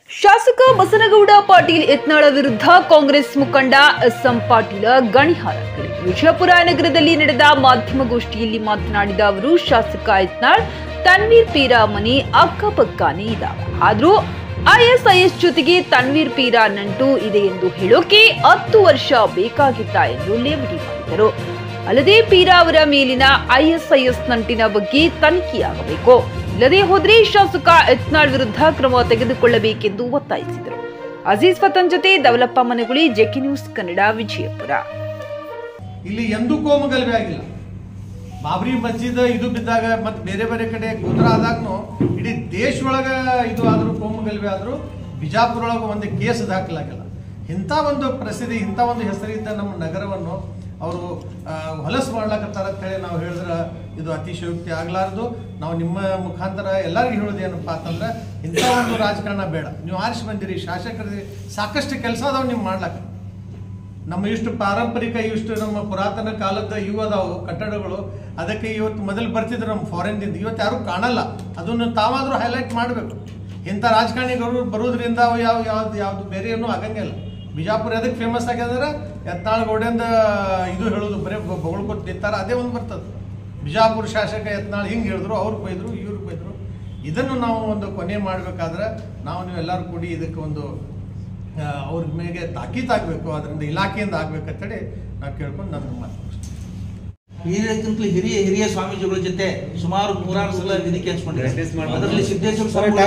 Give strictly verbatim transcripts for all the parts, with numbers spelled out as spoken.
ಶಾಸಕ ಬಸನಗೌಡ ಪಾಟೀಲ್ ಯತ್ನಾಳ ವಿರುದ್ಧ ಕಾಂಗ್ರೆಸ್ ಮುಖಂಡ ಎಸ್ಎಂ ಪಾಟೀಲ ಗಣಿಹಾರಕರು. ವಿಜಯಪುರ ನಗರದಲ್ಲಿ ನಡೆದ ಮಾಧ್ಯಮಗೋಷ್ಠಿಯಲ್ಲಿ ಮಾತನಾಡಿದ ಅವರು, ಶಾಸಕ ಯತ್ನಾಳ್ ತನ್ವೀರ್ ಪೀರಾ ಮನೆ ಅಕ್ಕಪಕ್ಕನೇ ಇದಾವೆ, ಆದ್ರೂ ಐಎಸ್ಐಎಸ್ ಜೊತೆಗೆ ತನ್ವೀರ್ ಪೀರಾ ನಂಟು ಇದೆ ಎಂದು ಹೇಳೋಕೆ ಹತ್ತು ವರ್ಷ ಬೇಕಾಗಿತ್ತ ಎಂದು ಲೇವಡಿ ಮಾಡಿದರು. ಅಲ್ಲದೆ ಪೀರಾ ಅವರ ಮೇಲಿನ ಐಎಸ್ಐಎಸ್ ನಂಟಿನ ಬಗ್ಗೆ ತನಿಖೆಯಾಗಬೇಕು, ಇಲ್ಲದೆ ಹೋದ್ರೆ ಶಾಸಕ ಯತ್ನಾಳ್ ವಿರುದ್ಧ ಕ್ರಮ ತೆಗೆದುಕೊಳ್ಳಬೇಕೆಂದು ಒತ್ತಾಯಿಸಿದರು. ಅಜೀಜ್ ಫತನ್ ಜೊತೆ ದವಲಪ್ಪ ಮನಗುಳಿ, ಜೆಕೆ ನ್ಯೂಸ್ ಕನ್ನಡ, ವಿಜಯಪುರ. ಇಲ್ಲಿ ಎಂದೂ ಕೋಮುಗಲಭೆ ಆಗಿಲ್ಲ. ಬಾಬ್ರಿ ಮಸ್ಜಿದ್ ಇದು ಬಿದ್ದಾಗ ಮತ್ತೆ ಬೇರೆ ಬೇರೆ ಕಡೆ ಗೋತ್ರ ಆದಾಗ್ನು ಇಡೀ ದೇಶದೊಳಗ ಇದು ಆದ್ರೂ ಕೋಮುಗಲಭೆ ಆದ್ರೂ ಬಿಜಾಪುರ ಒಳಗೆ ಒಂದು ಕೇಸ್ ದಾಖಲಾಗಿಲ್ಲ. ಇಂಥ ಒಂದು ಪ್ರಸಿದ್ಧಿ, ಇಂಥ ಒಂದು ಹೆಸರಿದ್ದ ನಮ್ಮ ನಗರವನ್ನು ಅವರು ಹೊಲಸು ಮಾಡ್ಲಾಕತ್ತಾರ ಅಂತ ಹೇಳಿ ನಾವು ಹೇಳಿದ್ರೆ ಇದು ಅತಿಶಯೋಕ್ತಿ ಆಗ್ಲಾರ್ದು. ನಾವು ನಿಮ್ಮ ಮುಖಾಂತರ ಎಲ್ಲರಿಗೂ ಹೇಳೋದು ಏನಪ್ಪಾ ಅಂತಂದ್ರೆ, ಇಂಥ ಒಂದು ರಾಜಕಾರಣ ಬೇಡ. ನೀವು ಆರಿಸಿ ಬಂದಿರಿ, ಶಾಸಕರಿಗೆ ಸಾಕಷ್ಟು ಕೆಲಸ ಅದಾವ ನೀವು ಮಾಡ್ಲಾಕ. ನಮ್ಮ ಇಷ್ಟು ಪಾರಂಪರಿಕ, ಇಷ್ಟು ನಮ್ಮ ಪುರಾತನ ಕಾಲದ ಇವು ಅದಾವು ಕಟ್ಟಡಗಳು, ಅದಕ್ಕೆ ಇವತ್ತು ಮೊದಲು ಬರ್ತಿದ್ರು ನಮ್ಮ ಫಾರಿನ್ದಿಂದ, ಇವತ್ತು ಯಾರು ಕಾಣಲ್ಲ. ಅದನ್ನು ತಾವಾದರೂ ಹೈಲೈಟ್ ಮಾಡಬೇಕು. ಇಂಥ ರಾಜಕಾರಣಿಗಳು ಬರೋದ್ರಿಂದ ಅವು ಯಾವ ಯಾವ್ದು ಯಾವುದು ಬೇರೆ ಏನೂ ಆಗಂಗಿಲ್ಲ. ಬಿಜಾಪುರ ಅದಕ್ಕೆ ಫೇಮಸ್ ಆಗ್ಯದಂದ್ರೆ ಯತ್ನಾಳ್ ಗೌಡೆಂದ ಇದು ಹೇಳೋದು ಬರೀ ಬೊಗಳ್ಕೊತ ನಿಂತಾರ, ಅದೇ ಒಂದು ಬರ್ತದೆ. ಬಿಜಾಪುರ ಶಾಸಕ ಯತ್ನಾಳ್ ಹಿಂಗೆ ಹೇಳಿದ್ರು, ಅವ್ರು ಬೈದ್ರು, ಇವ್ರು ಬೈದ್ರು. ಇದನ್ನು ನಾವು ಒಂದು ಕೊನೆ ಮಾಡಬೇಕಾದ್ರೆ ನಾವು ನೀವು ಎಲ್ಲರೂ ಕೂಡಿ ಇದಕ್ಕೆ ಒಂದು ಅವ್ರ ಮೇಲೆ ತಾಕೀತಾಗಬೇಕು, ಅದರಿಂದ ಇಲಾಖೆಯಿಂದ ಆಗ್ಬೇಕಂತೇಳಿ ನಾವು ಕೇಳ್ಕೊಂಡು ನನ್ನ ಮಾತು. ಹಿರಿಯಕ್ಕಿಂತಲೂ ಹಿರಿಯ ಹಿರಿಯ ಸ್ವಾಮೀಜಿಗಳ ಜೊತೆ ಸುಮಾರು ನೂರಾರು ಸಲ ವೇದಿಕೆ ಹಂಚ್ಕೊಂಡಿದ್ದಾರೆ. ಅದರಲ್ಲಿ ಸಿದ್ದೇಶ್ವರ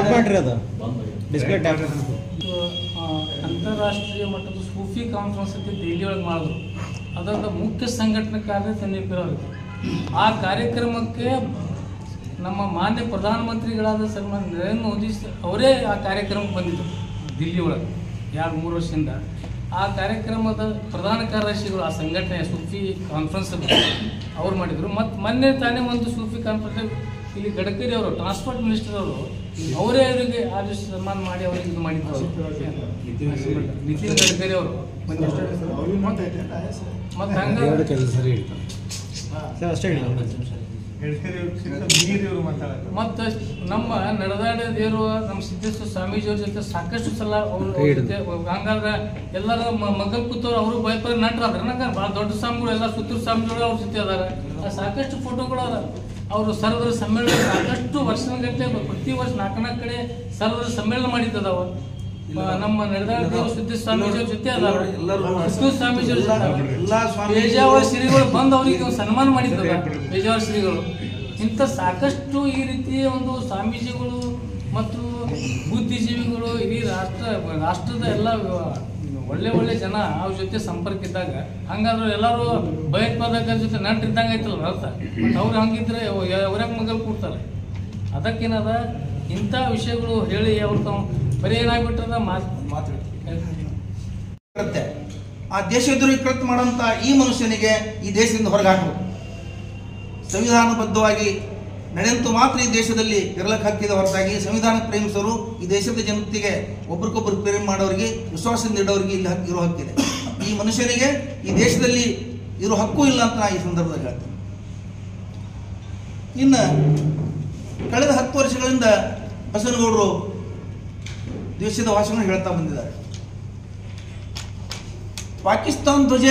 ಅಂತಾರಾಷ್ಟ್ರೀಯ ಮಟ್ಟದ ಸೂಫಿ ಕಾನ್ಫರೆನ್ಸ್ ಅಂತ ದೆಹಲಿ ಒಳಗೆ ಮಾಡಿದ್ರು. ಅದರ ಮುಖ್ಯ ಸಂಘಟನೆಕಾರ ತನ್ವೀರ್ ಪೀರಾ ಅವರು. ಆ ಕಾರ್ಯಕ್ರಮಕ್ಕೆ ನಮ್ಮ ಮಾನ್ಯ ಪ್ರಧಾನಮಂತ್ರಿಗಳಾದ ಸನ್ಮಾನ್ಯ ನರೇಂದ್ರ ಮೋದಿ ಅವರೇ ಆ ಕಾರ್ಯಕ್ರಮಕ್ಕೆ ಬಂದಿದ್ದರು ದಿಲ್ಲಿ ಒಳಗೆ ಎರಡು ಮೂರು ವರ್ಷದಿಂದ. ಆ ಕಾರ್ಯಕ್ರಮದ ಪ್ರಧಾನ ಕಾರ್ಯದರ್ಶಿಗಳು ಆ ಸಂಘಟನೆಯ ಸೂಫಿ ಕಾನ್ಫರೆನ್ಸ್ ಅವ್ರು ಮಾಡಿದರು. ಮತ್ತು ಮೊನ್ನೆ ತಾನೇ ಒಂದು ಸೂಫಿ ಕಾನ್ಫರೆನ್ಸ್ ಇಲ್ಲಿ ಗಡ್ಕರಿ ಅವರು, ಟ್ರಾನ್ಸ್ಪೋರ್ಟ್ ಮಿನಿಸ್ಟರ್ ಅವರು, ಅವರೇ ಅವರಿಗೆ ಆ ದಿವಸ ಸನ್ಮಾನ ಮಾಡಿ ಅವರಿಗೆ ಇದು ಮಾಡಿದ್ರು. ನಿತಿನ್ ಗಡ್ಕರಿ ಅವರು ಮತ್ತು ಹಂಗೆ ಮತ್ತು ನಮ್ಮ ನಡೆದಾಡ ದೇವರು ನಮ್ಮ ಸಿದ್ದೇಶ್ವರ ಸ್ವಾಮೀಜಿಯವ್ರ ಜೊತೆ ಸಾಕಷ್ಟು ಸಲ ಅವರು ಹಂಗಾದ್ರೆ ಎಲ್ಲರ ಮಗಲ್ ಕೂತವ್ರು ಅವರು ಭಯಪಡ ನಟರಾದ್ರೆ ನಂಗೆ ಭಾಳ ದೊಡ್ಡ ಸ್ವಾಮಿಗಳು ಎಲ್ಲ ಸುತ್ತೂರು ಸ್ವಾಮಿಗಳು ಅವ್ರ ಜೊತೆ ಅದಾರ. ಸಾಕಷ್ಟು ಫೋಟೋಗಳು ಅದ. ಅವರು ಸರ್ವರ ಸಮ್ಮೇಳನ ಸಾಕಷ್ಟು ವರ್ಷಗಟ್ಟಲೆ ಪ್ರತಿ ವರ್ಷ ನಾಲ್ಕು ನಾಲ್ಕು ಕಡೆ ಸರ್ವರ ಸಮ್ಮೇಳನ ಮಾಡಿದ್ದದಾವ. ನಮ್ಮ ನಡೆದಾಡ ದೇವರು ಸಿದ್ದೇಶ್ವರ ಸ್ವಾಮೀಜಿಯವ್ರ ಜೊತೆ ಅದಾರ, ಸುತ್ತೂರು ಸ್ವಾಮೀಜಿಯವ್ರ ಜೊತೆ ಪೇಜಾವರ ಶ್ರೀಗಳು ಬಂದು ಅವರಿಗೆ ಸನ್ಮಾನ ಮಾಡಿದ್ದದ ಪೇಜಾವರ ಶ್ರೀಗಳು. ಇಂಥ ಸಾಕಷ್ಟು ಈ ರೀತಿಯ ಒಂದು ಸ್ವಾಮೀಜಿಗಳು ಮತ್ತು ಬುದ್ಧಿಜೀವಿಗಳು ಇಡೀ ರಾಷ್ಟ್ರ ರಾಷ್ಟ್ರದ ಎಲ್ಲ ಒಳ್ಳೆ ಒಳ್ಳೆ ಜನ ಅವ್ರ ಜೊತೆ ಸಂಪರ್ಕ ಇದ್ದಾಗ, ಹಂಗಾದ್ರೆ ಎಲ್ಲರೂ ಭಯೋತ್ಪಾದಕರ ಜೊತೆ ನಂಟಿದ್ದಂಗೆ ಐತಲ್ಲ ಅರ್ಥ. ಮತ್ತು ಅವ್ರು ಹಂಗಿದ್ರೆ ಅವ್ರ್ಯಾಗ ಮಗಲ್ ಕೊಡ್ತಾರೆ. ಅದಕ್ಕೇನದ ಇಂಥ ವಿಷಯಗಳು ಹೇಳಿ ಅವ್ರು ತಾವು ಬರೀ ಏನಾಗ್ಬಿಟ್ರದ ಮಾತು ಮಾತಾಡುತ್ತೆ. ಆ ದೇಶದ್ರೋಹಿ ಕೃತ್ಯ ಮಾಡೋಂಥ ಈ ಮನುಷ್ಯನಿಗೆ ಈ ದೇಶದಿಂದ ಹೊರಗೆ ಹಾಕಬೇಕು. ಸಂವಿಧಾನಬದ್ಧವಾಗಿ ನಡೆಯಂತೂ ಮಾತ್ರ ಈ ದೇಶದಲ್ಲಿ ಇರಲಕ್ಕೆ ಹಕ್ಕಿದ ಹೊರತಾಗಿ ಸಂವಿಧಾನ ಪ್ರೇಮಿಸೋರು ಈ ದೇಶದ ಜನತೆಗೆ ಒಬ್ರಿಗೊಬ್ಬರು ಪ್ರೇಮ ಮಾಡೋರಿಗೆ, ವಿಶ್ವಾಸದಿಂದ ಇಡೋರಿಗೆ ಇಲ್ಲಿ ಹಕ್ಕು ಇರೋ ಹಕ್ಕಿದೆ. ಈ ಮನುಷ್ಯನಿಗೆ ಈ ದೇಶದಲ್ಲಿ ಇರೋ ಹಕ್ಕು ಇಲ್ಲ ಅಂತ ನಾ ಈ ಸಂದರ್ಭದಲ್ಲಿ ಹೇಳ್ತೀನಿ. ಇನ್ನು ಕಳೆದ ಹತ್ತು ವರ್ಷಗಳಿಂದ ಬಸನಗೌಡರು ದೇಶದ ಭಾಷಣ ಹೇಳ್ತಾ ಬಂದಿದ್ದಾರೆ. ಪಾಕಿಸ್ತಾನ ಧ್ವಜ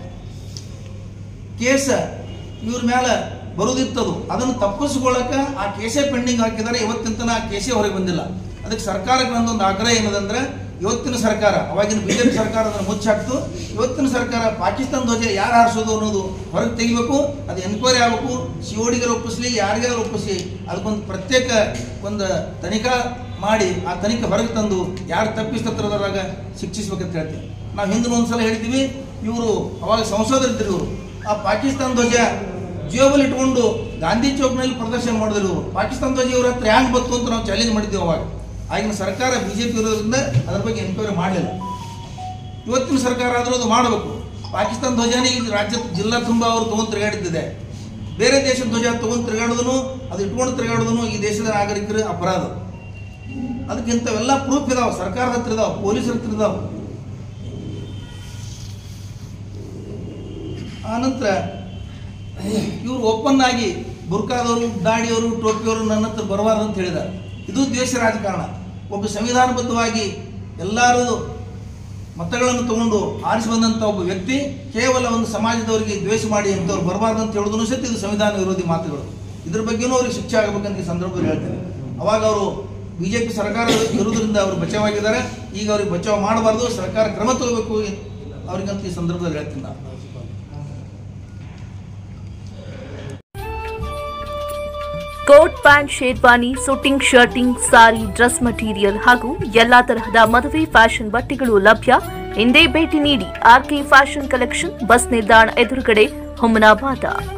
ಕೇಸ ಇವ್ರ ಮೇಲೆ ಬರುದಿತ್ತದು, ಅದನ್ನು ತಪ್ಪಿಸ್ಕೊಳ್ಳಕ್ಕೆ ಆ ಕೇಸೇ ಪೆಂಡಿಂಗ್ ಹಾಕಿದ್ದಾರೆ. ಇವತ್ತಿನ ತನಕ ಆ ಕೇಸೇ ಹೊರಗೆ ಬಂದಿಲ್ಲ. ಅದಕ್ಕೆ ಸರ್ಕಾರಕ್ಕೆ ನಂದೊಂದು ಆಗ್ರಹ ಏನದಂದ್ರೆ, ಇವತ್ತಿನ ಸರ್ಕಾರ, ಅವಾಗಿನ ಬಿಜೆಪಿ ಸರ್ಕಾರ ಅದನ್ನು ಮುಚ್ಚಾಕ್ತು. ಇವತ್ತಿನ ಸರ್ಕಾರ ಪಾಕಿಸ್ತಾನ ಧ್ವಜ ಯಾರು ಹಾರಿಸೋದು ಅನ್ನೋದು ಹೊರಗೆ ತೆಗಿಬೇಕು. ಅದು ಎನ್ಕ್ವೈರಿ ಆಗಬೇಕು. ಸಿಒಡಿಗರು ಒಪ್ಪಿಸ್ಲಿ, ಯಾರಿಗಾರು ಒಪ್ಪಿಸಿ ಅದಕ್ಕೊಂದು ಪ್ರತ್ಯೇಕ ಒಂದು ತನಿಖಾ ಮಾಡಿ ಆ ತನಿಖೆ ಹೊರಗೆ ತಂದು ಯಾರು ತಪ್ಪಿಸ್ತದ್ರಾಗ ಶಿಕ್ಷಿಸ್ಬೇಕಂತ ಹೇಳ್ತೀವಿ. ನಾವು ಹಿಂದಿನ ಒಂದ್ಸಲ ಹೇಳ್ತೀವಿ, ಇವರು ಅವಾಗ ಸಂಸದರಿದ್ದರು, ಇವರು ಆ ಪಾಕಿಸ್ತಾನ ಧ್ವಜ ಜೇಬಲ್ಲಿ ಇಟ್ಕೊಂಡು ಗಾಂಧಿ ಚೌಕ್ನಲ್ಲಿ ಪ್ರದರ್ಶನ ಮಾಡಿದ್ರು. ಪಾಕಿಸ್ತಾನ ಧ್ವಜ ಇವ್ರ ಹತ್ರ ಹ್ಯಾಂಗ್ ಬಂತು ಅಂತ ನಾವು ಚಾಲೆಂಜ್ ಮಾಡಿದ್ದೀವಿ. ಅವಾಗ ಆಗಿನ ಸರ್ಕಾರ ಬಿಜೆಪಿ ಇರೋದ್ರಿಂದ ಅದ್ರ ಬಗ್ಗೆ ಎನ್ಕ್ವೈರಿ ಮಾಡಲಿಲ್ಲ. ಇವತ್ತಿನ ಸರ್ಕಾರ ಆದರೂ ಅದು ಮಾಡಬೇಕು. ಪಾಕಿಸ್ತಾನ ಧ್ವಜನೇ ಈಗ ರಾಜ್ಯ ಜಿಲ್ಲಾ ತುಂಬ ಅವರು ತೊಗೊಂಡು ತಿರುಗಾಡಿದ್ದಿದೆ. ಬೇರೆ ದೇಶದ ಧ್ವಜ ತೊಗೊಂಡು ತಿರುಗಾಡೋದನ್ನು, ಅದು ಇಟ್ಕೊಂಡು ತಿರುಗಾಡೋದನ್ನು ಈ ದೇಶದ ನಾಗರಿಕರ ಅಪರಾಧ. ಅದಕ್ಕೆ ಇಂಥವೆಲ್ಲ ಪ್ರೂಫ್ ಇದಾವೆ, ಸರ್ಕಾರದ ಹತ್ರ ಇದಾವೆ, ಪೊಲೀಸರ ಹತ್ರ ಇದಾವೆ. ಆನಂತರ ಇವರು ಓಪನ್ ಆಗಿ ಬುರ್ಕಾದವರು, ದಾಡಿಯವರು, ಟೋಪಿಯವರು ನನ್ನ ಹತ್ರ ಬರಬಾರ್ದು ಅಂತ ಹೇಳಿದ್ದಾರೆ. ಇದು ದ್ವೇಷ ರಾಜಕಾರಣ. ಒಬ್ಬ ಸಂವಿಧಾನಬದ್ಧವಾಗಿ ಎಲ್ಲರೂ ಮತಗಳನ್ನು ತಗೊಂಡು ಆರಿಸಿ ಬಂದಂಥ ಒಬ್ಬ ವ್ಯಕ್ತಿ ಕೇವಲ ಒಂದು ಸಮಾಜದವರಿಗೆ ದ್ವೇಷ ಮಾಡಿ ಅಂತವ್ರು ಬರಬಾರ್ದು ಅಂತ ಹೇಳೋದನ್ನು ಸಹಿತ ಇದು ಸಂವಿಧಾನ ವಿರೋಧಿ ಮಾತುಗಳು. ಇದ್ರ ಬಗ್ಗೆನೂ ಅವ್ರಿಗೆ ಶಿಕ್ಷೆ ಆಗಬೇಕಂತ ಈ ಸಂದರ್ಭದಲ್ಲಿ ಹೇಳ್ತೇನೆ. ಅವಾಗ ಅವರು ಬಿಜೆಪಿ ಸರ್ಕಾರ ಇರುವುದರಿಂದ ಅವರು ಬಚಾವಾಗಿದ್ದಾರೆ. ಈಗ ಅವ್ರಿಗೆ ಬಚಾವ್ ಮಾಡಬಾರ್ದು, ಸರ್ಕಾರ ಕ್ರಮ ತಗೋಬೇಕು ಅವ್ರಿಗಂತ ಈ ಸಂದರ್ಭದಲ್ಲಿ ಹೇಳ್ತೀನಿ ನಾನು. Coat pant, sherwani, suiting, shirting, sari, dress material ಹಾಗೂ ಎಲ್ಲಾ ತರಹದ ಮದುವೆ ಫ್ಯಾಷನ್ ಬಟ್ಟೆಗಳು ಲಭ್ಯ. ಹಿಂದೆ ಭೇಟಿ ನೀಡಿ ಆರ್ಕೆ ಫ್ಯಾಷನ್ ಕಲೆಕ್ಷನ್, ಬಸ್ ನಿಲ್ದಾಣ ಎದುರುಗಡೆ, ಹುಮನಾಬಾದ.